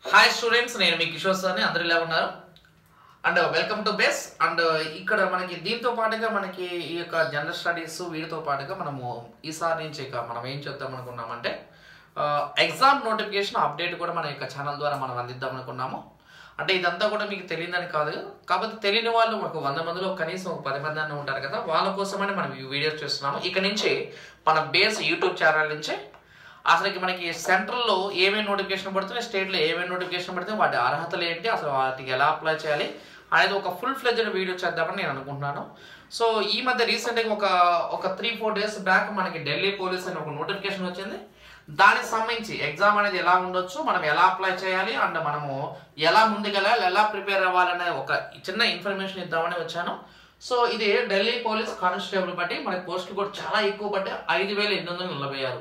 Hi students, నేను మీ కిషోర్ సార్ని. అందరూ ఇలా ఉన్నారు and welcome to base. And ఇక్కడ మనకి దీంతో పాటుగా మనకి ఈ యొక్క జనరల్ స్టడీస్ వీటితో పాటుగా మనము ఈసారి నుంచి ఇక మనం ఏం చేద్దాం అనుకున్నామంటే ఎగ్జామ్ నోటిఫికేషన్ అప్డేట్ కూడా మన యొక్క ఛానల్ ద్వారా మనం అందిద్దాం అనుకున్నాము. అంటే ఇదంతా కూడా మీకు తెలియదని కాదు, కాకపోతే తెలియని వాళ్ళు ఒక 100 మందిలో కనీసం ఒక 10 మంది అన్న ఉంటారు కదా, వాళ్ళ కోసమని మనం ఈ వీడియోస్ చేస్తున్నాము. ఇక నుంచి మన బేస్ యూట్యూబ్ ఛానల్ నుంచి అసలుకి మనకి సెంట్రల్లో ఏమేమి నోటిఫికేషన్ పడుతున్నాయి, స్టేట్లో ఏమేమి నోటిఫికేషన్ పడుతుంది, వాటి అర్హతలు ఏంటి, అసలు వాటికి ఎలా అప్లై చేయాలి అనేది ఒక ఫుల్ ఫ్లెడ్జ్డ్ వీడియో చేద్దామని నేను అనుకుంటున్నాను. సో ఈ మధ్య రీసెంట్గా ఒక 3-4 డేస్ బ్యాక్ మనకి ఢిల్లీ పోలీస్ అని ఒక నోటిఫికేషన్ వచ్చింది. దానికి సంబంధించి ఎగ్జామ్ అనేది ఎలా ఉండొచ్చు, మనం ఎలా అప్లై చేయాలి అండ్ మనము ఎలా ముందుకెళ్ళాలి, ఎలా ప్రిపేర్ అవ్వాలనే ఒక చిన్న ఇన్ఫర్మేషన్ ఇద్దామని వచ్చాను. సో ఇది ఢిల్లీ పోలీస్ కానిస్టేబుల్ బట్టి మనకి పోస్టులు కూడా చాలా ఎక్కువ పడ్డాయి. 5,846,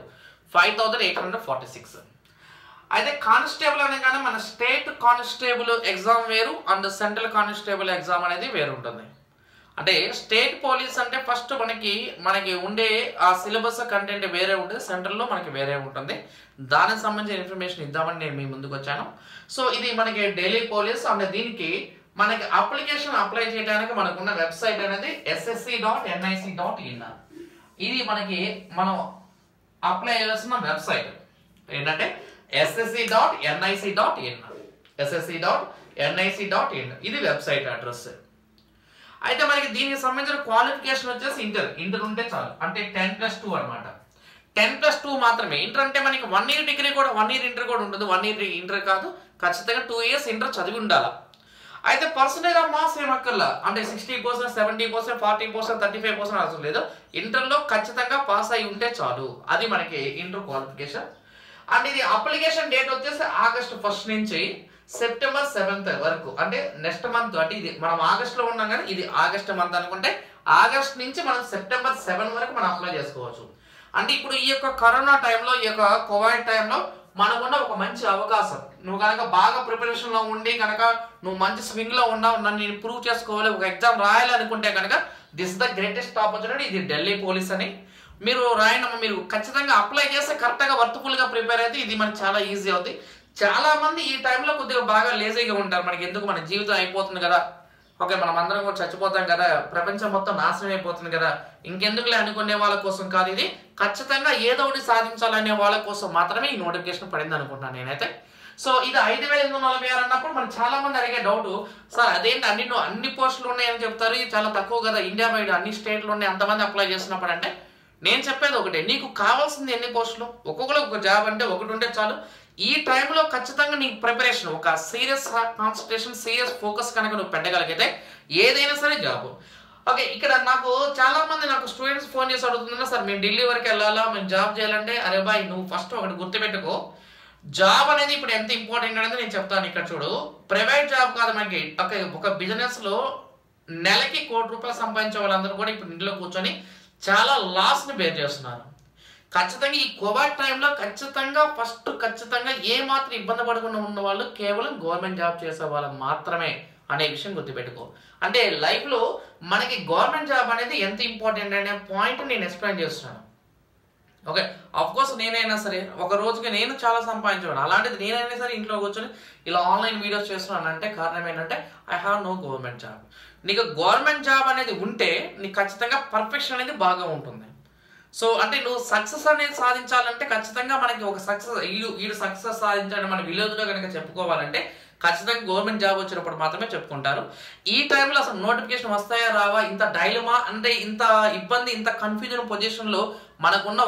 5,846. అయితే కానిస్టేబుల్ అనగానే మన స్టేట్ కానిస్టేబుల్ ఎగ్జామ్ వేరు అండ్ సెంట్రల్ కానిస్టేబుల్ ఎగ్జామ్ అనేది వేరు ఉంటుంది. అంటే స్టేట్ పోలీస్ అంటే ఫస్ట్ మనకి ఉండే ఆ సిలబస్ కంటెంట్ వేరే ఉంటుంది, సెంట్రల్లో మనకి వేరే ఉంటుంది. దానికి సంబంధించిన ఇన్ఫర్మేషన్ ఇద్దామని నేను మీ ముందుకు వచ్చాను. సో ఇది మనకి ఢిల్లీ పోలీస్ అండ్ దీనికి మనకి అప్లికేషన్ అప్లై చేయడానికి మనకున్న వెబ్సైట్ అనేది ssc.nic.in. ఇది మనం అప్లై చేయాల్సిన వెబ్సైట్ ఏంటంటే ssc.nic.in. ssc.nic.in ఇది వెబ్సైట్ అడ్రస్. అయితే మనకి దీనికి సంబంధించిన క్వాలిఫికేషన్ వచ్చేసి ఇంటర్ ఉంటే చాలు, అంటే 10+2 అనమాట. 10+2 మాత్రమే. ఇంటర్ అంటే మనకి 1 year డిగ్రీ కూడా 1 year ఇంటర్ కూడా ఉంటుంది. 1 year ఇంటర్ కాదు, ఖచ్చితంగా 2 years ఇంటర్ చదివి ఉండాలి. అయితే పర్సంటేజ్ ఆఫ్ మార్క్స్ ఏమక్కర్లా, అంటే 60%, 70%, 40%, 35% అవసరం లేదు. ఇంటర్లో ఖచ్చితంగా పాస్ అయి ఉంటే చాలు. అది మనకి ఇంటర్ క్వాలిఫికేషన్. అండ్ ఇది అప్లికేషన్ డేట్ వచ్చేసి August 1st నుంచి September 7th వరకు, అంటే నెక్స్ట్ మంత్. అంటే ఇది మనం ఆగస్ట్లో ఉన్నాం కానీ ఇది ఆగస్ట్ మంత్ అనుకుంటే ఆగస్ట్ నుంచి మనం September 7 వరకు మనం అప్లై చేసుకోవచ్చు. అంటే ఇప్పుడు ఈ యొక్క కరోనా టైంలో, ఈ యొక్క కోవిడ్ టైంలో మనకున్న ఒక మంచి అవకాశం. నువ్వు కనుక బాగా ప్రిపరేషన్లో ఉండి కనుక నువ్వు మంచి స్వింగ్లో ఉన్నావు, నన్ను నేను ప్రూవ్ చేసుకోవాలి, ఒక ఎగ్జామ్ రాయాలి అనుకుంటే కనుక దిస్ ద గ్రేటెస్ట్ ఆపర్చునిటీ. ఇది ఢిల్లీ పోలీస్ అని మీరు రాయనమ్మా. మీరు ఖచ్చితంగా అప్లై చేస్తే కరెక్ట్గా వర్త్ఫుల్గా ప్రిపేర్ అయితే ఇది మనకి చాలా ఈజీ అవుతుంది. చాలా మంది ఈ టైంలో కొద్దిగా బాగా లేజీగా ఉంటారు. మనకి ఎందుకు, మన జీవితం అయిపోతుంది కదా, ఓకే మనం అందరం కూడా చచ్చిపోతాం కదా, ప్రపంచం మొత్తం నాశనం అయిపోతుంది కదా, ఇంకెందుకులే అనుకునే వాళ్ళ కోసం కాదు ఇది. ఖచ్చితంగా ఏదో ఒకటి సాధించాలనే వాళ్ళ కోసం మాత్రమే ఈ నోటిఫికేషన్ పడింది అనుకుంటున్నాను నేనైతే. సో ఇది 5,846 అన్నప్పుడు మనకు చాలా మంది అడిగే డౌట్, సార్ అదేంటి అన్ని పోస్టులు ఉన్నాయని చెప్తారు, ఇది చాలా తక్కువ కదా, ఇండియా వైడ్ అన్ని స్టేట్లు ఉన్నాయి, అంతమంది అప్లై చేసినప్పుడు అంటే నేను చెప్పేది ఒకటే, నీకు కావాల్సింది ఎన్ని పోస్టులు, ఒక్కొక్కరు ఒక జాబ్ అంటే ఒకటి ఉంటే చాలు. ఈ టైంలో ఖచ్చితంగా నీకు ప్రిపరేషన్, ఒక సీరియస్ కాన్సన్ట్రేషన్, సీరియస్ ఫోకస్ కనుక నువ్వు పెట్టగలిగితే ఏదైనా సరే జాబ్. ఓకే, ఇక్కడ చాలా మంది స్టూడెంట్స్ ఫోన్ చేసి అడుగుతున్నా, సార్ మేము ఢిల్లీ వరకు వెళ్ళాలా, మేము జాబ్ చేయాలంటే, అరే బాయ్ నువ్వు ఫస్ట్ ఒకటి గుర్తుపెట్టుకో, జాబ్ అనేది ఇప్పుడు ఎంత ఇంపార్టెంట్ అనేది నేను చెప్తాను. ఇక్కడ చూడు, ప్రైవేట్ జాబ్ కాదు మనకి, ఒక బిజినెస్ లో నెలకి ₹1 కోటి సంపాదించే వాళ్ళందరూ కూడా ఇప్పుడు ఇంట్లో కూర్చొని చాలా లాస్ ని బేర్ చేస్తున్నారు. ఖచ్చితంగా ఈ కోవిడ్ టైంలో ఖచ్చితంగా ఏ మాత్రం ఇబ్బంది పడకుండా ఉన్న వాళ్ళు కేవలం గవర్నమెంట్ జాబ్ చేసే వాళ్ళు మాత్రమే అనే విషయం గుర్తుపెట్టుకో. అంటే లైఫ్లో మనకి గవర్నమెంట్ జాబ్ అనేది ఎంత ఇంపార్టెంట్ అనే పాయింట్ నేను ఎక్స్ప్లెయిన్ చేస్తున్నాను. ఓకే, అఫ్ కోర్స్ నేనైనా సరే ఒక రోజుకి నేను చాలా సంపాదించేవాడు, అలాంటిది నేనైనా సరే ఇంట్లో కూర్చొని ఇలా ఆన్లైన్ వీడియోస్ చేస్తున్నాను అంటే కారణం ఏంటంటే I have no government job. నీకు గవర్నమెంట్ జాబ్ అనేది ఉంటే నీకు ఖచ్చితంగా పర్ఫెక్షన్ అనేది బాగా ఉంటుంది. సో అంటే నువ్వు సక్సెస్ అనేది సాధించాలంటే ఖచ్చితంగా మనకి ఒక వీడు సక్సెస్ సాధించాలని మన విలేజ్లో కనుక చెప్పుకోవాలంటే ఖచ్చితంగా గవర్నమెంట్ జాబ్ వచ్చినప్పుడు మాత్రమే చెప్పుకుంటారు. ఈ టైంలో అసలు నోటిఫికేషన్ వస్తాయా రావా, ఇంత డైలమా, అంటే ఇంత ఇబ్బంది, ఇంత కన్ఫ్యూజన్ పొజిషన్లో మనకున్న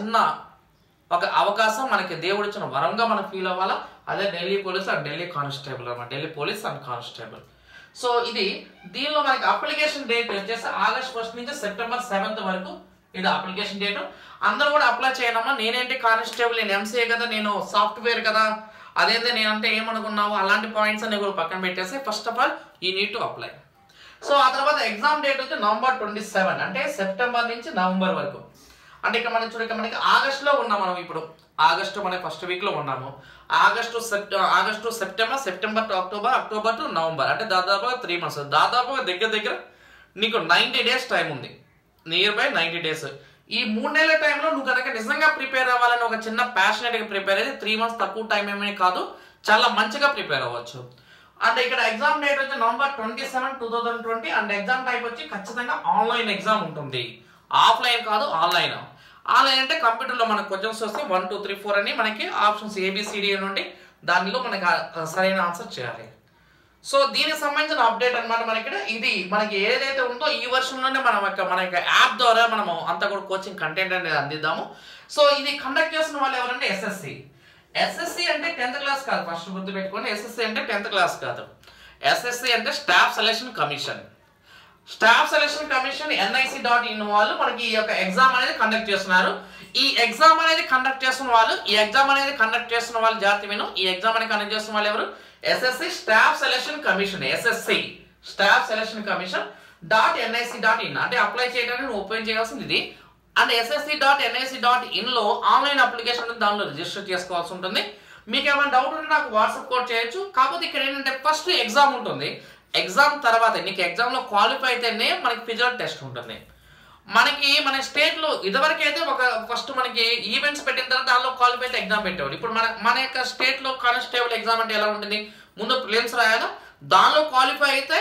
ఒక అవకాశం మనకి దేవుడు ఇచ్చిన వరంగా మనం ఫీల్ అవ్వాలా. అదే Delhi police and Delhi constable అన్నమాట, Delhi police and constable. So దీనిలో మనకి అప్లికేషన్ డేట్ వచ్చేసి August 1st నుంచి September 7th వరకు ఇది అప్లికేషన్ డేట్. అందరూ కూడా అప్లై చేయనమ్మా. నేనేంటి కానిస్టేబుల్, నేను ఎంసీఏ కదా, నేను సాఫ్ట్వేర్ కదా, అదేంటే నేనంటే ఏమనుకున్నావు, అలాంటి పాయింట్స్ అన్ని కూడా పక్కన పెట్టేసి first of all you need to apply. So ఆ తర్వాత ఎగ్జామ్ డేట్ వచ్చి November 27, అంటే సెప్టెంబర్ నుంచి నవంబర్ వరకు. అంటే ఇక్కడ మనం చూడక మనకి ఆగస్టులో ఉన్నాం, మనం ఇప్పుడు ఆగస్టు మన ఫస్ట్ వీక్లో ఉన్నాము. August September, September to October, October to November, అంటే దాదాపుగా 3 months, దాదాపుగా దగ్గర నీకు 90 days టైం ఉంది, నియర్ బై 90 days. ఈ 3 నెలల టైంలో నువ్వు కనుక నిజంగా ప్రిపేర్ అవ్వాలని ఒక చిన్న ప్యాషనేట్గా ప్రిపేర్ అయితే 3 months తక్కువ టైం ఏమీ కాదు. చాలా మంచిగా ప్రిపేర్ అవ్వచ్చు. అండ్ ఇక్కడ ఎగ్జామ్ డేట్ వచ్చి November 27, 2020 అండ్ ఎగ్జామ్ టైప్ వచ్చి ఖచ్చితంగా ఆన్లైన్ ఎగ్జామ్ ఉంటుంది, ఆఫ్లైన్ కాదు ఆన్లైన్. ఆన్లైన్ అంటే కంప్యూటర్లో మనకు క్వశ్చన్స్ వస్తే 1, 2, 3, 4 అని మనకి ఆప్షన్స్ ABCD నుండి దానిలో మనకి సరైన ఆన్సర్ చేయాలి. సో దీనికి సంబంధించిన అప్డేట్ అనమాట మనకి ఇది మనకి ఏదైతే ఉందో ఈ వర్షన్లోనే మన యొక్క యాప్ ద్వారా మనము అంతా కూడా కోచింగ్ కంటెంట్ అనేది అందిద్దాము. సో ఇది కండక్ట్ చేస్తున్న వాళ్ళు ఎవరంటే ఎస్ఎస్సి అంటే 10th క్లాస్ కాదు, ఫస్ట్ గుర్తు పెట్టుకోండి. ఎస్ఎస్సి అంటే 10th క్లాస్ కాదు, ఎస్ఎస్సి అంటే staff selection commission. Staff selection commission nic.in వాళ్ళు మనకి ఈ యొక్క ఎగ్జామ్ అనేది కండక్ట్ చేస్తున్నారు. ఈ ఎగ్జామ్ అనేది కండక్ట్ చేస్తున్న వాళ్ళు జాగ్రత్త విను. ఈ ఎగ్జామ్ అనేది కండక్ట్ చేస్తున్న వాళ్ళు ఎవరు? SSC staff selection commission, SSC staff selection commission .nic.in అంటే అప్లై చేయడానికి నువ్వు ఓపెన్ చేయాల్సింది ఇది. అండ్ ssc.nic.in లో ఆన్లైన్ అప్లికేషన్ దానిలో రిజిస్టర్ చేసుకోవాల్సి ఉంటుంది. మీకు ఏమైనా డౌట్ ఉంటే నాకు వాట్సాప్ కోడ్ చేయొచ్చు. కాకపోతే ఇక్కడ ఏంటంటే ఫస్ట్ ఎగ్జామ్ ఉంటుంది, ఎగ్జామ్ తర్వాత నీకు ఎగ్జామ్లో క్వాలిఫై అయితేనే మనకి ఫిజికల్ టెస్ట్ ఉంటుంది. మన స్టేట్లో ఇదివరకు అయితే ఫస్ట్ మనకి ఈవెంట్స్ పెట్టిన తర్వాత దానిలో క్వాలిఫై అయితే ఎగ్జామ్ పెట్టేవాడు. ఇప్పుడు మన యొక్క స్టేట్లో కానిస్టేబుల్ ఎగ్జామ్ అంటే ఎలా ఉంటుంది? ముందు ప్రిలిమ్స్ రాయాలి, దానిలో క్వాలిఫై అయితే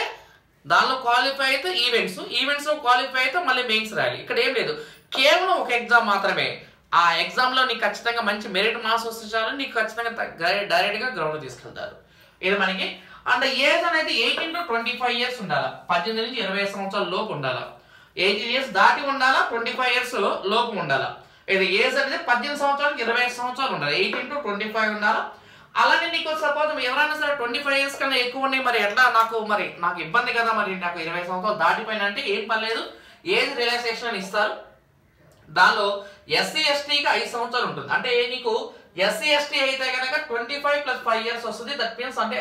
ఈవెంట్స్లో క్వాలిఫై అయితే మళ్ళీ మెయిన్స్ రాయాలి. ఇక్కడ ఏం లేదు, కేవలం ఒక ఎగ్జామ్ మాత్రమే. ఆ ఎగ్జామ్లో నీకు ఖచ్చితంగా మంచి మెరిట్ మార్క్స్ వస్తే చాలు, నీకు ఖచ్చితంగా డైరెక్ట్గా గ్రౌండ్ తీసుకెళ్తారు. ఇది మనకి. అండ్ ఏజ్ అనేది 18 to 25 years ఉండాలి, 18 నుంచి 20 సంవత్సరాల లోపు ఉండాలి. 18 years దాటి ఉండాలా, 25 years లోపు ఉండాలా. ఇది ఏజ్ అనేది 18 సంవత్సరాలకు 20 సంవత్సరాలు ఉండాలి, 18 to 25 ఉండాలా. అలానే నీకు సపోజ్ ఎవరైనా సరే 25 years కన్నా ఎక్కువ ఉన్నాయి, మరి ఎట్లా నాకు ఇబ్బంది కదా, మరి నాకు 20 సంవత్సరాలు దాటిపోయిన అంటే ఏం పర్లేదు, ఏజ్ రిలాక్సేషన్ అని ఇస్తారు. దానిలో SC STకి 5 సంవత్సరాలు ఉంటుంది. అంటే నీకు SC ST అయితే కనుక 25 + 5 years వస్తుంది. దట్ మీన్స్ అంటే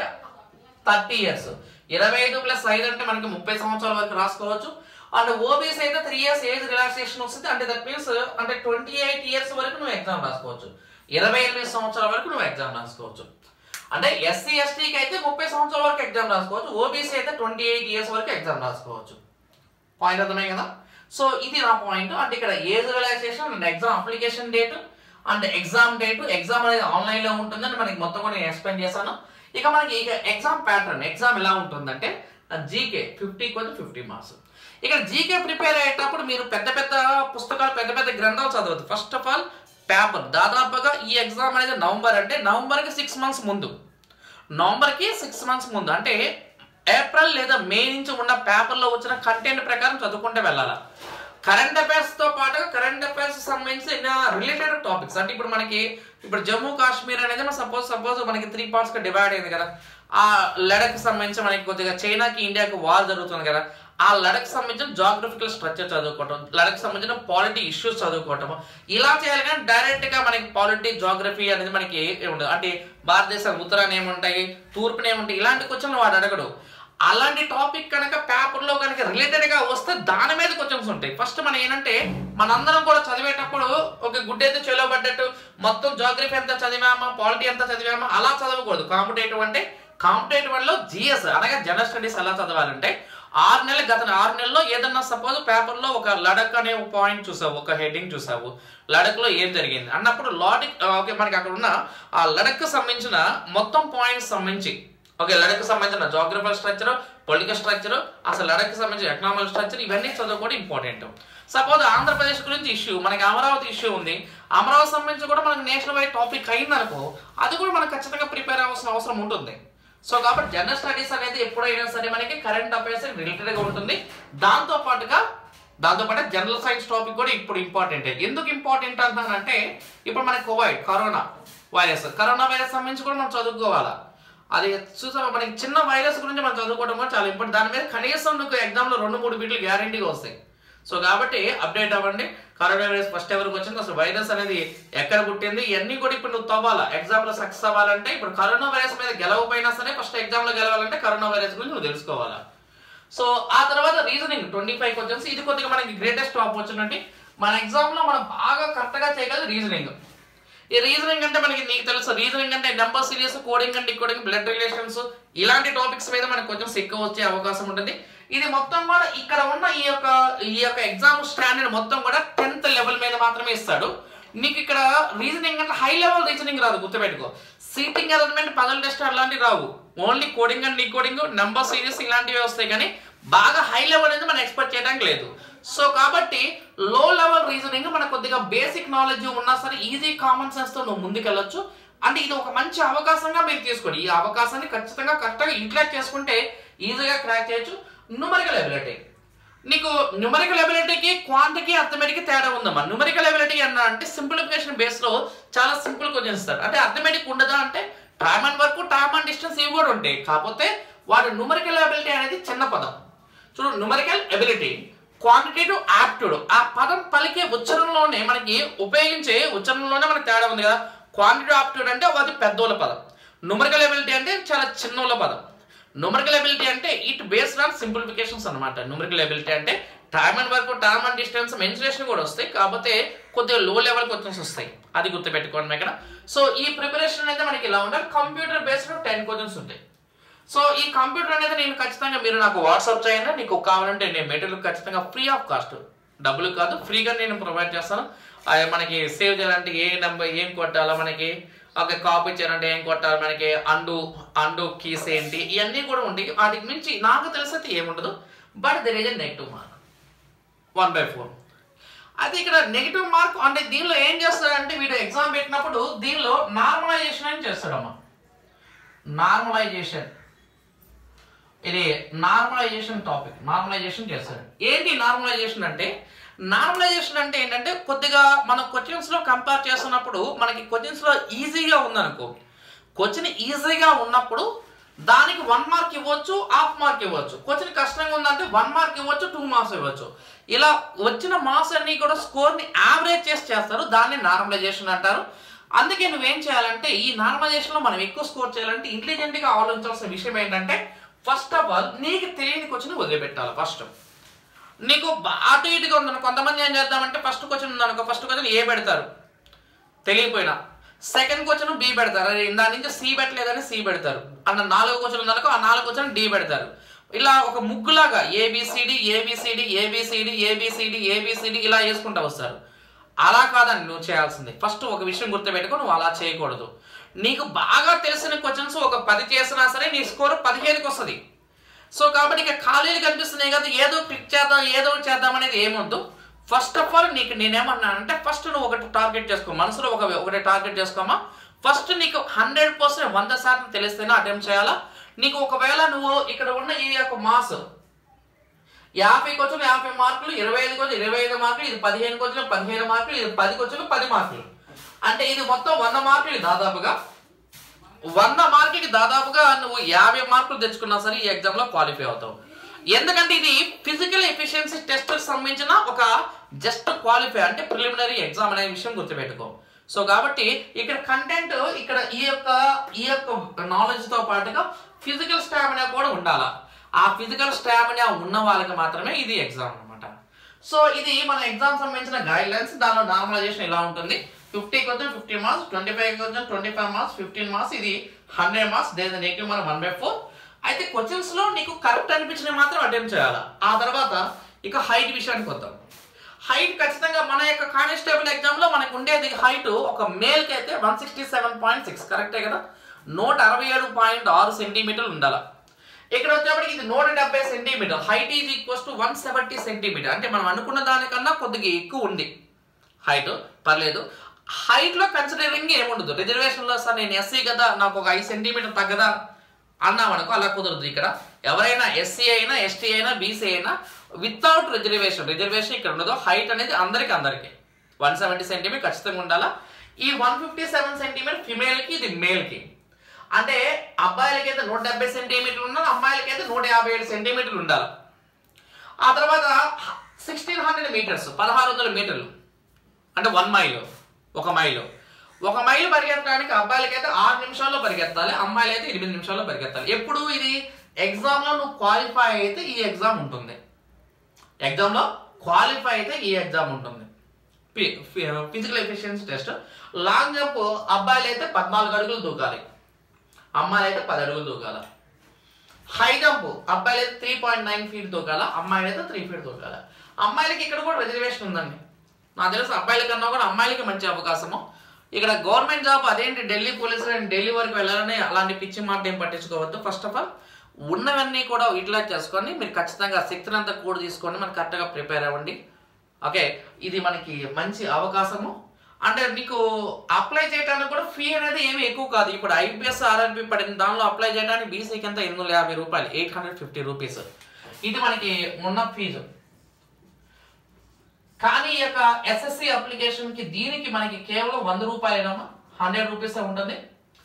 30 years. 25 + 5 అంటే మనకి 30 సంవత్సరాల వరకు రాసుకోవచ్చు. అండ్ ఓబీసీ అయితే 3 years ఏజ్ రిలాక్సేషన్ వస్తుంది. అంటే దట్ మీన్స్ అంటే 28 years వరకు నువ్వు ఎగ్జామ్ రాసుకోవచ్చు, 28 సంవత్సరాల వరకు నువ్వు ఎగ్జామ్ రాసుకోవచ్చు. అంటే SC STకి అయితే 30 సంవత్సరాల వరకు ఎగ్జామ్ రాసుకోవచ్చు, ఓబీసీ అయితే 28 years వరకు ఎగ్జామ్ రాసుకోవచ్చు. పాయింట్ అర్థమే కదా? సో ఇది నా పాయింట్. అంటే ఇక్కడ age relaxation and exam application date and exam date, exam అనేది ఆన్లైన్లో ఉంటుందని మనకి మొత్తం కూడా నేను ఎక్స్ప్లెయిన్ చేశాను. ఇక మనకి ఎగ్జామ్ ప్యాటర్న్, ఎగ్జామ్ ఎలా ఉంటుందంటే జీకే 50 మార్క్స్. ఇక్కడ జీకే ప్రిపేర్ అయ్యేటప్పుడు మీరు పెద్ద పుస్తకాలు, పెద్ద గ్రంథాలు చదవద్దు. ఫస్ట్ ఆఫ్ ఆల్ పేపర్ దాదాపుగా ఈ ఎగ్జామ్ అనేది నవంబర్కి 6 months ముందు, నవంబర్కి 6 months ముందు అంటే ఏప్రిల్ లేదా మే నుంచి ఉన్న పేపర్లో వచ్చిన కంటెంట్ ప్రకారం చదువుకుంటే వెళ్ళాలి. కరెంట్ అఫైర్స్తో పాటుగా కరెంట్ అఫైర్స్ సంబంధించిన రిలేటెడ్ టాపిక్స్ అంటే ఇప్పుడు జమ్మూ కాశ్మీర్ అనేది సపోజ్ మనకి 3 partsగా డివైడ్ అయింది కదా. ఆ లడఖ్కి సంబంధించి మనకి కొద్దిగా చైనాకి ఇండియాకి వార్ జరుగుతుంది కదా, ఆ లడఖ్కి సంబంధించిన జాగ్రఫికల్ స్ట్రక్చర్ చదువుకోవటం, లడఖ్కి సంబంధించిన పాలిటీ ఇష్యూస్ చదువుకోవటం, ఇలా చేయాలి. కానీ డైరెక్ట్గా మనకి పాలిటీ జాగ్రఫీ అనేది మనకి ఉండదు. అంటే భారతదేశం ఉత్తరాన ఏముంటాయి, తూర్పున ఏముంటాయి, ఇలాంటి క్వశ్చన్లు వాడు అడగడు. అలాంటి టాపిక్ కనుక పేపర్లో కనుక రిలేటెడ్గా వస్తే దాని మీద క్వశ్చన్స్ ఉంటాయి. ఫస్ట్ మనం ఏంటంటే మనందరం కూడా చదివేటప్పుడు ఒక గుడ్డైతే చేలో పడ్డట్టు మొత్తం జాగ్రఫీ ఎంత చదివామా, పాలిటీ ఎంత చదివామా అలా చదవకూడదు. కాంపిటేటివ్ 1లో జిఎస్ అనగా జనరల్ స్టడీస్ ఎలా చదవాలంటే 6 నెలలు, గత 6 నెలల్లో ఏదన్నా సపోజ్ పేపర్లో ఒక లడక్ అనే ఒక పాయింట్ చూసావు, ఒక హెడ్డింగ్ చూసావు, లడఖ్లో ఏం జరిగింది అన్నప్పుడు ఓకే మనకి అక్కడ ఉన్న ఆ లడఖ్కి సంబంధించిన మొత్తం పాయింట్స్ సంబంధించి లడఖ్కి సంబంధించిన జాగ్రఫికల్ స్ట్రక్చర్, పొలిటికల్ స్ట్రక్చర్, అసలు లడఖ్కి సంబంధించిన ఎకనామికల్ స్ట్రక్చర్ ఇవన్నీ చదువుకోవడం ఇంపార్టెంట్. సపోజ్ ఆంధ్రప్రదేశ్ గురించి ఇష్యూ, మనకి అమరావతి ఇష్యూ ఉంది, అమరావతి సంబంధించి కూడా మనకి నేషనల్ వైడ్ టాపిక్ అయిందనుకో అది కూడా మనకు ఖచ్చితంగా ప్రిపేర్ అవ్వాల్సిన అవసరం ఉంటుంది. సో కాబట్టి జనరల్ స్టడీస్ అనేది ఎప్పుడైనా సరే మనకి కరెంట్ అఫైర్స్ రిలేటెడ్గా ఉంటుంది. దాంతో పాటు జనరల్ సైన్స్ టాపిక్ కూడా ఇప్పుడు ఇంపార్టెంట్. ఎందుకు ఇంపార్టెంట్ అంటానంటే ఇప్పుడు మనకి కరోనా వైరస్ సంబంధించి కూడా మనం చదువుకోవాలా. అది చూసాము, మనకి చిన్న వైరస్ గురించి మనం చదువుకోవడం కూడా చాలా ఇంపార్టెంట్. దాని మీద కనీసం మీకు ఎగ్జామ్లో 2-3 బిట్లు గ్యారంటీగా వస్తాయి. సో కాబట్టి అప్డేట్ అవ్వండి. కరోనా వైరస్ ఫస్ట్ ఎవరికి వచ్చింది, అసలు వైరస్ అనేది ఎక్కడ పుట్టింది, ఇవన్నీ కూడా ఇప్పుడు నువ్వు తవ్వాలా. ఎగ్జామ్లో సక్సెస్ అవ్వాలంటే ఇప్పుడు కరోనా వైరస్ మీద గెలవపోయినా సరే ఫస్ట్ ఎగ్జామ్లో గెలవాలంటే కరోనా వైరస్ గురించి నువ్వు తెలుసుకోవాలా. సో ఆ తర్వాత రీజనింగ్ 25 క్వశ్చన్స్, ఇది కొద్దిగా మనకి గ్రేటెస్ట్ ఆపర్చునిటీ. మన ఎగ్జామ్లో మనం బాగా కరెక్ట్గా చేయగలదు రీజనింగ్. ఈ రీజనింగ్ అంటే నీకు తెలుసు, రీజనింగ్ అంటే number series, coding and decoding, blood relations ఇలాంటి టాపిక్స్ మీద మనకి కొంచెం ఎక్కువ వచ్చే అవకాశం ఉంటుంది. ఇది మొత్తం కూడా ఇక్కడ ఉన్న ఈ యొక్క ఎగ్జామ్ స్టాండర్డ్ మొత్తం కూడా 10th లెవెల్ మీద మాత్రమే ఇస్తాడు. నీకు ఇక్కడ రీజనింగ్ అంటే హై లెవెల్ రీజనింగ్ రాదు, గుర్తుపెట్టుకో. సీటింగ్ అరేంజ్మెంట్, పజల్ టెస్ట్ అలాంటివి రావు. Only coding and decoding, number series ఇలాంటివి వస్తాయి, కానీ బాగా హై లెవెల్ అనేది మనం ఎక్స్పెక్ట్ చేయడానికి లేదు. సో కాబట్టి లో లెవెల్ రీజనింగ్ మనకు కొద్దిగా బేసిక్ నాలెడ్జ్ ఉన్నా సరే ఈజీ కామన్ సెన్స్ తో నువ్వు ముందుకెళ్ళొచ్చు. అంటే ఇది ఒక మంచి అవకాశంగా మీరు తీసుకోండి. ఈ అవకాశాన్ని ఖచ్చితంగా కరెక్ట్గా యూటిలైజ్ చేసుకుంటే ఈజీగా క్రాక్ చేయొచ్చు. న్యూమరికల్ ఎబిలిటీ, నీకు న్యూమరికల్ ఎబిలిటీకి క్వాంటిటీ అర్థమెటిక్ తేడా ఉందమ్మా. న్యూమరికల్ ఎబిలిటీ అన్న అంటే సింప్లిఫికేషన్ బేస్ లో చాలా సింపుల్ క్వశ్చన్స్ ఇస్తారు. అంటే అర్థమెటిక్ ఉండదా అంటే time and work, time and distance ఇవి కూడా ఉంటాయి. కాకపోతే వాడు న్యూమరికల్ ఎబిలిటీ అనేది చిన్న పదం. చూడు, న్యూమరికల్ ఎబిలిటీ, క్వాంటిటేటివ్ యాప్టిట్యూడ్, ఆ పదం పలికే ఉచ్చారణలోనే మనకి ఉపయోగించే ఉచ్చారణలోనే మనకి తేడా ఉంది కదా. క్వాంటిటేటివ్ యాప్టిట్యూడ్ అంటే అది పెద్దోళ్ళ పదం, న్యూమరికల్ ఎబిలిటీ అంటే చాలా చిన్నోళ్ళ పదం. న్యూమరికల్ ఎబిలిటీ అంటే ఇట్ బేస్డ్ ఆన్ సింప్లిఫికేషన్స్ అనమాట. న్యూమరికల్ ఎబిలిటీ అంటే time and work, time and distance, mensuration కూడా వస్తాయి, కాకపోతే కొద్దిగా లో లెవెల్ క్వశ్చన్స్ వస్తాయి. అది గుర్తుపెట్టుకోండి ఇక్కడ. సో ఈ ప్రిపరేషన్ అయితే మనకి ఇలా ఉండాలి. కంప్యూటర్ బేస్డ్ 10 క్వశ్చన్స్ ఉంటాయి. సో ఈ కంప్యూటర్ అనేది నేను ఖచ్చితంగా మీరు నాకు వాట్సాప్ చేయండి. నీకు కావాలంటే నేను మెటీరియల్ ఖచ్చితంగా ఫ్రీ ఆఫ్ కాస్ట్, డబ్బులు కాదు, ఫ్రీగా నేను ప్రొవైడ్ చేస్తాను. మనకి సేవ్ చేయాలంటే ఏ నెంబర్ ఏం కొట్టాలో, మనకి ఒక కాపీ చేయాలంటే ఏం కొట్టాలి, మనకి అండు కీస్ ఏంటి, ఇవన్నీ కూడా ఉంటాయి. వాటికి మించి నాకు తెలిసైతే ఏముండదు. But there is a negative mark 1/4. అయితే ఇక్కడ నెగిటివ్ మార్క్ అంటే దీనిలో ఏం చేస్తాడంటే వీడు ఎగ్జామ్ పెట్టినప్పుడు దీనిలో నార్మలైజేషన్ అని చేస్తాడమ్మా. నార్మలైజేషన్, ఇది నార్మలైజేషన్ టాపిక్, నార్మలైజేషన్ చేస్తాడు. ఏంటి నార్మలైజేషన్ అంటే? నార్మలైజేషన్ అంటే ఏంటంటే కొద్దిగా మనం క్వశ్చన్స్ లో కంపేర్ చేస్తున్నప్పుడు మనకి క్వశ్చన్స్ లో ఈజీగా ఉందనుకో, క్వశ్చన్ ఈజీగా ఉన్నప్పుడు దానికి 1 మార్క్ ఇవ్వచ్చు, హాఫ్ మార్క్ ఇవ్వచ్చు. క్వశ్చన్ కష్టంగా ఉందంటే 1 మార్క్ ఇవ్వచ్చు, 2 మార్క్స్ ఇవ్వచ్చు. ఇలా వచ్చిన మార్క్స్ అన్ని కూడా స్కోర్ ని యావరేజ్ చేసి చేస్తారు. దాన్ని నార్మలైజేషన్ అంటారు. అందుకే నువ్వేం చేయాలంటే ఈ నార్మలైజేషన్ లో మనం ఎక్కువ స్కోర్ చేయాలంటే ఇంటెలిజెంట్ గా ఆలోచించాల్సిన విషయం ఏంటంటే ఫస్ట్ ఆఫ్ ఆల్ నీకు తెలియని క్వశ్చన్ వదిలిపెట్టాలి. ఫస్ట్ నీకు అటు ఇటుగా ఉందనుకో, కొంతమంది ఏం చేద్దామంటే ఫస్ట్ క్వశ్చన్ ఉందనుకో, ఫస్ట్ క్వశ్చన్ ఏ పెడతారు తెలియపోయినా, సెకండ్ క్వశ్చన్ బి పెడతారు, అదే దాని నుంచి సి పెట్టలేదని సి పెడతారు. అన్న 4 క్వశ్చన్ ఉందనుకో, ఆ 4 క్వశ్చన్ డి పెడతారు. ఇలా ఒక ముగ్గులాగా A B C D A B C D A B C D A B C D A B C D ఇలా వేసుకుంటూ వస్తారు. అలా కాదని నువ్వు చేయాల్సింది. ఫస్ట్ ఒక విషయం గుర్తుపెట్టుకో, నువ్వు అలా చేయకూడదు. నీకు బాగా తెలిసిన క్వశ్చన్స్ ఒక 10 చేసినా సరే నీ స్కోర్ 15కి వస్తుంది. సో కాబట్టి ఇక ఖాళీలు కనిపిస్తున్నాయి కదా, ఏదో క్లిక్ చేద్దాం ఏదో చేద్దాం అనేది ఏమొద్దు. ఫస్ట్ ఆఫ్ ఆల్ నీకు నేనేమన్నానంటే ఫస్ట్ నువ్వు ఒకటి టార్గెట్ చేసుకో, మనసులో ఒకటి టార్గెట్ చేసుకోమా. ఫస్ట్ నీకు 100% 100% తెలిస్తేనే అటెంప్ట్ చేయాలా. నీకు ఒకవేళ నువ్వు ఇక్కడ ఉన్న ఈ యొక్క మాస్ 50 క్వశ్చన్ 50 మార్కులు, 25 క్వశ్చన్ 25 మార్కులు, ఇది 15 క్వశ్చన్ 15 మార్కులు, ఇది 10 క్వశ్చన్ 10 మార్కులు, అంటే ఇది మొత్తం 100 మార్కులు. దాదాపుగా 100 మార్కులకి దాదాపుగా నువ్వు 50 మార్కులు తెచ్చుకున్నా సరే ఈ ఎగ్జామ్ లో క్వాలిఫై అవుతావు. ఎందుకంటే ఇది ఫిజికల్ ఎఫిషియన్సీ టెస్ట్ సంబంధించిన ఒక జస్ట్ క్వాలిఫై అంటే ప్రిలిమినరీ ఎగ్జామ్ అనే విషయం గుర్తుపెట్టుకో. సో కాబట్టి ఇక్కడ కంటెంట్ ఇక్కడ ఈ యొక్క నాలెడ్జ్ తో పాటుగా ఫిజికల్ స్టామినా కూడా ఉండాలా. ఆ ఫిజికల్ స్టామినా ఉన్న వాళ్ళకి మాత్రమే ఇది ఎగ్జామ్ అనమాట. సో ఇది మన ఎగ్జామ్ సంబంధించిన గైడ్ లైన్స్. దానిలో నార్మలైజేషన్ ఇలా ఉంటుంది. 50 question 50 marks, 25 question 25 marks, 15 marks, ఇది 100 మార్క్స్. దేని నెగిటివ్ మార్క్ 1/4. అయితే క్వశ్చన్స్ లో నీకు కరెక్ట్ అనిపించినవి మాత్రం అటెంప్ట్ చేయాలి. ఆ తర్వాత ఇక హైట్ విషయానికి వద్దాం. హైట్ ఖచ్చితంగా మన యొక్క కానిస్టేబుల్ ఎగ్జామ్ లో మనకు ఉండేది హైట్ ఒక మేల్ కి అయితే 167.6 కరెక్టే కదా, 167.6 సెంటీమీటర్లు ఉండాలి. ఇక్కడ వచ్చేప్పటికి ఇది 170 centimetre. Height is equals to 170 centimetre. అంటే మనం అనుకున్న దానికన్నా కొద్దిగా ఎక్కువ ఉంది హైట్, పర్లేదు. హైట్ లో కన్సిడరింగ్ ఏముండదు. రిజర్వేషన్ లో సార్ నేను ఎస్సీ కదా నాకు ఒక 5 సెంటీమీటర్ తగ్గదా అన్నామనుకో, అలా కుదరదు. ఇక్కడ ఎవరైనా ఎస్సీ అయినా ఎస్టీ అయినా బీసీ అయినా వితౌట్ రిజర్వేషన్ ఇక్కడ ఉండదు. హైట్ అనేది అందరికి 170 సెంటీమీటర్ ఖచ్చితంగా ఉండాలా. ఈ 157 సెంటీమీటర్ ఫిమేల్ కి, ఇది మేల్ కి. అంటే అబ్బాయిలకి అయితే 170 సెంటీమీటర్లు ఉండాలి, అమ్మాయిలకి అయితే 157 సెంటీమీటర్లు ఉండాలి. ఆ తర్వాత 1600 మీటర్స్ 1600 మీటర్లు అంటే 1 మైల్. ఒక మైలు పరిగెత్తడానికి అబ్బాయిలకి అయితే 6 నిమిషాల్లో పరిగెత్తాలి, అమ్మాయిలు అయితే 8 నిమిషాల్లో పరిగెత్తాలి. ఎప్పుడు ఇది ఎగ్జామ్ లో నువ్వు క్వాలిఫై అయితే ఈ ఎగ్జామ్ ఉంటుంది. ఎగ్జామ్ లో క్వాలిఫై అయితే ఈ ఎగ్జామ్ ఉంటుంది. Physical efficiency test. Long jump అబ్బాయిలు అయితే 14 అడుగులు దూకాలి, అమ్మాయిలు అయితే 10 అడుగులు దూకాలి. హై జంప్ అబ్బాయిలు అయితే 3.9 ఫీట్ దూకాల, అమ్మాయిలు అయితే 3 ఫీట్ దూకాలి. అమ్మాయిలకి ఇక్కడ కూడా రిజర్వేషన్ ఉందండి. నాకు తెలుసు అబ్బాయిల కన్నా కూడా అమ్మాయిలకి మంచి అవకాశము. ఇక్కడ గవర్నమెంట్ జాబ్ అదేంటి ఢిల్లీ పోలీసులు ఢిల్లీ వరకు వెళ్ళాలని అలాంటి పిచ్చి మాట ఏం పట్టించుకోవద్దు. ఫస్ట్ ఆఫ్ ఆల్ ఉన్నవన్నీ కూడా యూటిలైజ్ చేసుకొని మీరు ఖచ్చితంగా శక్తిని అంతా కూడా తీసుకొని మనకి కరెక్ట్గా ప్రిపేర్ అవ్వండి. ఓకే, ఇది మనకి మంచి అవకాశము. అంటే నీకు అప్లై చేయడానికి కూడా ఫీ అనేది ఏమి ఎక్కువ కాదు. ఇప్పుడు ఐపీఎస్ ఆర్ఆర్బి పడిన దానిలో అప్లై చేయడానికి బీసీకి ఎంత 850 రూపాయలు, 850 రూపీస్. ఇది మనకి ఉన్న ఫీజు. కానీ ఈ యొక్క ఎస్ఎస్సి అప్లికేషన్కి దీనికి మనకి కేవలం 100 రూపాయలేనమ్మా, 100 రూపీస్ ఉంటుంది.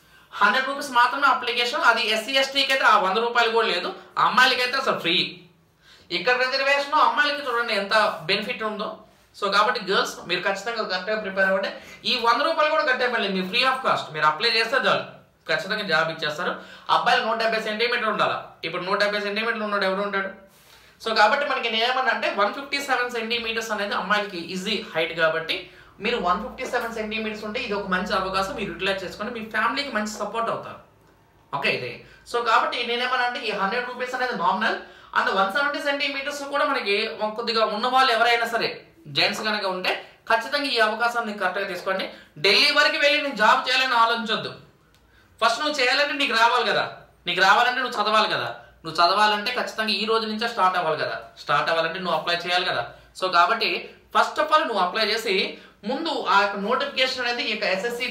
100 రూపీస్ మాత్రమే అప్లికేషన్. అది ఎస్సీ ఎస్టీకి అయితే ఆ 100 రూపాయలు కూడా లేదు. అమ్మాయిలకి అయితే అసలు ఫ్రీ. ఇక్కడ రిజర్వేషన్ అమ్మాయిలకి చూడండి ఎంత బెనిఫిట్ ఉందో. సో కాబట్టి గర్ల్స్ మీరు ఖచ్చితంగా కరెక్ట్గా ప్రిపేర్ అవ్వండి. ఈ 100 రూపాయలు కూడా కట్టేపల్లేదు, మీరు ఫ్రీ ఆఫ్ కాస్ట్. మీరు అప్లై చేస్తే చాలు, ఖచ్చితంగా జాబ్ ఇచ్చేస్తారు. అబ్బాయిలు 170 సెంటీమీటర్లు ఉండాలి. ఇప్పుడు 170 సెంటీమీటర్లు ఉన్నాడు ఎవరు ఉంటాడు? సో కాబట్టి మనకి నేనేమన్నా అంటే 157 సెంటీమీటర్స్ అనేది అమ్మాయిలకి ఈజీ హైట్ కాబట్టి మీరు 157 సెంటీమీటర్స్ ఉంటే ఇది ఒక మంచి అవకాశం. మీరు యూటిలైజ్ చేసుకొని మీ ఫ్యామిలీకి మంచి సపోర్ట్ అవుతారు. ఓకే ఇది. సో కాబట్టి నేనేమన్నా అంటే ఈ 100 రూపీస్ అనేది నామినల్. అండ్ 170 సెంటీమీటర్స్ కూడా మనకి కొద్దిగా ఉన్న వాళ్ళు ఎవరైనా సరే జెంట్స్ కనుక ఉంటే ఖచ్చితంగా ఈ అవకాశాన్ని కరెక్ట్గా తీసుకోండి. ఢిల్లీ వరకు వెళ్ళి నేను జాబ్ చేయాలని ఆలోచించొద్దు. ఫస్ట్ నువ్వు చేయాలంటే నీకు రావాలి కదా, నీకు రావాలంటే నువ్వు చదవాలి కదా. నువ్వు చదవాలంటే ఖచ్చితంగా ఈ రోజు నుంచే స్టార్ట్ అవ్వాలి కదా. స్టార్ట్ అవ్వాలంటే నువ్వు అప్లై చేయాలి కదా. సో కాబట్టి ఫస్ట్ ఆఫ్ ఆల్ నువ్వు అప్లై చేసి ముందు ఆ యొక్క నోటిఫికేషన్ అనేది ఇక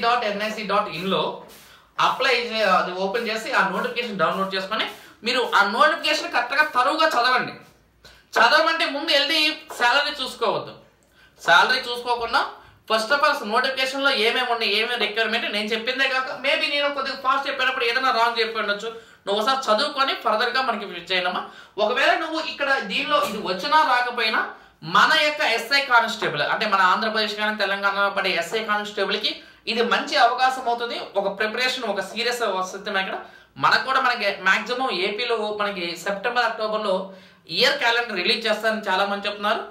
ssc.nic.in అప్లై అది ఓపెన్ చేసి ఆ నోటిఫికేషన్ డౌన్లోడ్ చేసుకొని మీరు ఆ నోటిఫికేషన్ కరెక్ట్గా తరువుగా చదవండి. చదవమంటే ముందు వెళ్ళి శాలరీ చూసుకోవద్దు. శాలరీ చూసుకోకుండా ఫస్ట్ ఆఫ్ ఆల్ నోటిఫికేషన్లో ఏమేమి ఉన్నాయి, ఏమేమి రిక్వైర్మెంట్ నేను చెప్పిందే కాక మేబీ నేను కొద్దిగా ఫాస్ట్ చెప్పినప్పుడు ఏదైనా రాంగ్ చెప్పి ఉండొచ్చు. నువ్వు ఒకసారి చదువుకొని ఫర్దర్గా మనకి చేయనమ్మా. ఒకవేళ నువ్వు ఇక్కడ దీనిలో ఇది వచ్చినా రాకపోయినా మన యొక్క ఎస్ఐ కానిస్టేబుల్ అంటే మన ఆంధ్రప్రదేశ్ కానీ తెలంగాణలో పడే ఎస్ఐ కానిస్టేబుల్కి ఇది మంచి అవకాశం అవుతుంది. ఒక ప్రిపరేషన్ ఒక సీరియస్ వస్తుంది. ఇక్కడ మనకు కూడా మనకి మ్యాక్సిమం ఏపీలో మనకి సెప్టెంబర్ అక్టోబర్లో ఇయర్ క్యాలెండర్ రిలీజ్ చేస్తారని చాలా మంది చెప్తున్నారు.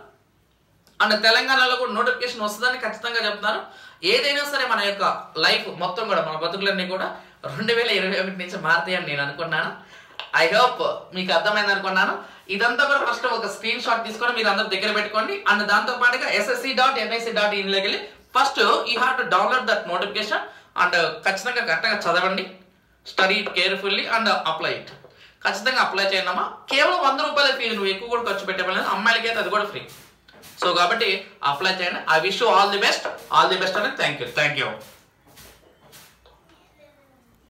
అండ్ తెలంగాణలో కూడా నోటిఫికేషన్ వస్తుందని ఖచ్చితంగా చెప్తున్నారు. ఏదైనా సరే మన యొక్క లైఫ్ మొత్తం కూడా మన బతుకులన్నీ కూడా 2021 నుంచి మారుతాయని నేను అనుకున్నాను. ఐ హోప్ మీకు అర్థమైంది అనుకున్నాను. ఇదంతా కూడా ఫస్ట్ ఒక స్క్రీన్ షాట్ తీసుకొని మీరు అందరూ దగ్గర పెట్టుకోండి. అండ్ దాంతో పాటుగా ssc.nic.in వెళ్ళి first you have to download that notification and ఖచ్చితంగా కరెక్ట్గా చదవండి. Study carefully and apply it. ఖచ్చితంగా అప్లై చేయండమ్మా. కేవలం 100 రూపాయల ఫీజు, నువ్వు ఎక్కువ కూడా ఖర్చు పెట్టలేదు. అమ్మాయిలకి అయితే అది కూడా ఫ్రీ. సో కాబట్టి అప్లై చేయండి. I wish you all the best. All the best అని థ్యాంక్ యూ.